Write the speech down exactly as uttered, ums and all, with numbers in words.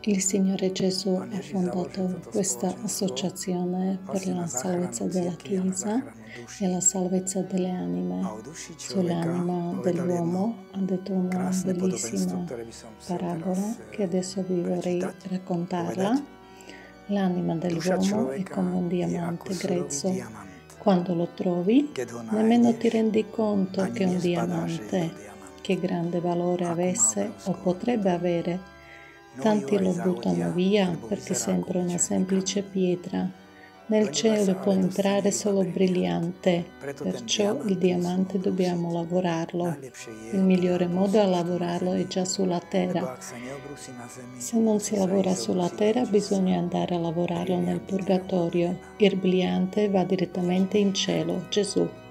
Il Signore Gesù ha fondato questa associazione per la salvezza della Chiesa e la salvezza delle anime. Sull'anima dell'uomo ha detto una bellissima parabola che adesso vi vorrei raccontarla. L'anima dell'uomo è come un diamante grezzo. Quando lo trovi, nemmeno ti rendi conto che è un diamante, che grande valore avesse o potrebbe avere. Tanti lo buttano via perché sembra una semplice pietra. Nel cielo può entrare solo brillante, perciò il diamante dobbiamo lavorarlo. Il migliore modo a lavorarlo è già sulla terra. Se non si lavora sulla terra, bisogna andare a lavorarlo nel purgatorio. Il brillante va direttamente in cielo, Gesù.